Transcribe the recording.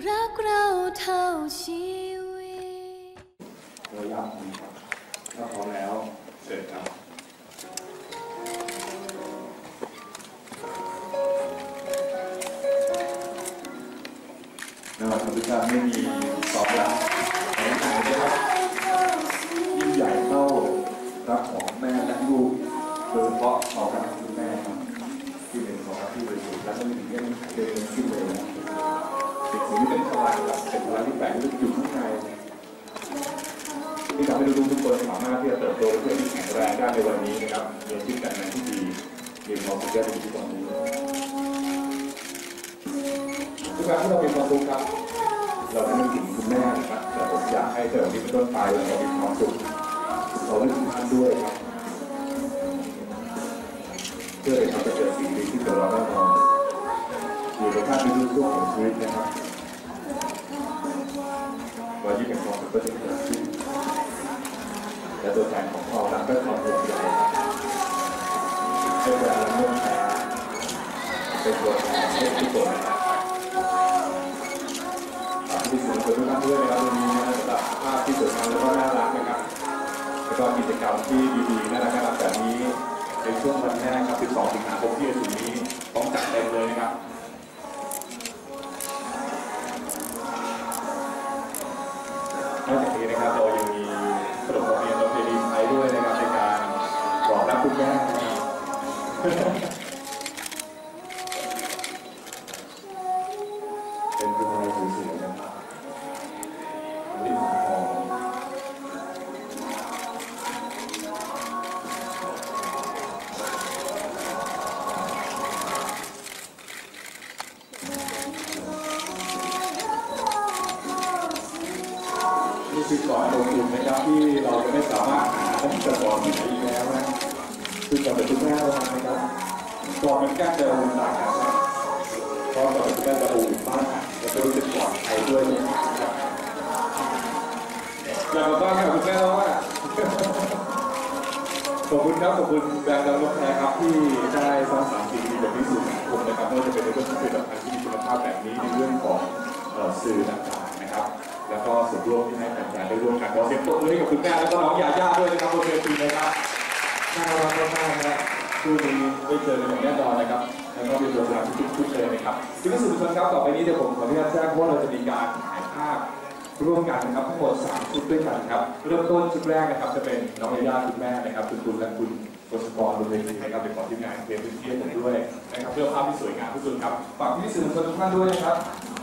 รักเราเท่าชีวิตเราอยากนะครับถ้าพร้อมแล้วเสร็จครับในวันธรรมชาติไม่มีตอบรับแห่งไหนนะครับยิ่งใหญ่เท่ารักของแม่และลูกโดยเฉพาะของรักคุณแม่ครับที่เป็นของรักที่บริสุทธิ์และไม่มีเรื่องเดินขึ้นเลยนะสิ่งนี้เป็นพลังแบบเป็นพลังที่แฝงอยู่ข้างในที่ทำให้ลูกทุกคนสามารถที่จะเติบโตเพื่อที่แข็งแรงได้ในวันนี้นะครับมีชีวิตการงานที่ดีมีความสุขได้ในชีวิตตอนนี้ทุกครั้งที่เราเป็นความสุขครับเราได้นึกถึงคุณแม่นะครับแต่ผมอยากให้แต่วันนี้เป็นต้นไปเรามีความสุขเราได้ถึงท่านด้วยครับเพื่อให้เราจะเกิดสิ่งดีที่เกิดเราแน่นอนอยู่กับท่านในทุกช่วงของชีวิตนะครับรอยยิ้มแห่งความสุขก็จะเกิดขึ้นและตัวแทนของความรักและความห่วงใยให้เวลาเราเมื่อแพ้เป็นตัวแทนให้ทุกคนที่สวยงามทุกท่านด้วยนะครับวันนี้นะสำหรับภาพที่สวยงามและก็น่ารักนะครับแล้วก็กิจกรรมที่ดีๆน่ารักแบบนี้ในช่วงวันแรกครับ12 สิงหาคมที่จะถึงนี้ต้องจัดเต็มเลยนะครับนอกจากนี้นะครับเรายังมีขนบธรรมเนียมประเพณีไทยด้วยนะครับในการบอกรักคุณแม่นะครับเป็นคุณอะไรสวยๆนะครับลิ้นทองนี่คือก่อนลงทุนนะครับที่เราจะไม่สามารถหาที่จะสอนที่ไหนอีกแล้วนะคือก่อนเป็นคุณแม่เรานะครับก่อนเป็นการจะอุ่นต่างกันครับเพราะก่อนเป็นการจะอุ่นบ้านจะรู้สึกปลอดภัยด้วยนะครับอยากมาบ้านกับคุณแม่เราว่าขอบคุณครับขอบคุณแบรนด์ดาวน์แพรครับที่ได้สร้างสรรค์สิ่งดีแบบนี้สู่สังคมนะครับไม่ว่าจะเป็นในเรื่องของผลิตภัณฑ์ที่มีคุณภาพแบบนี้ในเรื่องของสื่อต่างๆนะครับแล้วก็ส่วนร่วมที่ให้แฟนๆได้ร่วมกันขอเสียงปรบมือให้กับคุณแม่แล้วก็น้องยาย่าด้วยนะครับบนเวทีนะครับน่ารักมากๆนะคู่นี้ได้เจอกันอย่างแน่นอนนะครับแล้วก็มีตัวอย่างที่ทุกๆเลยนะครับที่ที่สุดทุกคนครับต่อไปนี้เดี๋ยวผมขออนุญาตแจ้งว่าเราจะมีการถ่ายภาพร่วมกันนะครับทั้งหมด3 ชุดด้วยกันครับเริ่มต้นชุดแรกนะครับจะเป็นน้องยาย่าคุณแม่นะครับคุณและคุณกฤษกรบนเวทีนะครับเป็นของทีมงานเพลงพื้นที่ผมด้วยนะครับเพื่อภาพที่สวยงามที่สุดครับฝากที่สื่อมวลชนทุกท่านด้วยนะครับ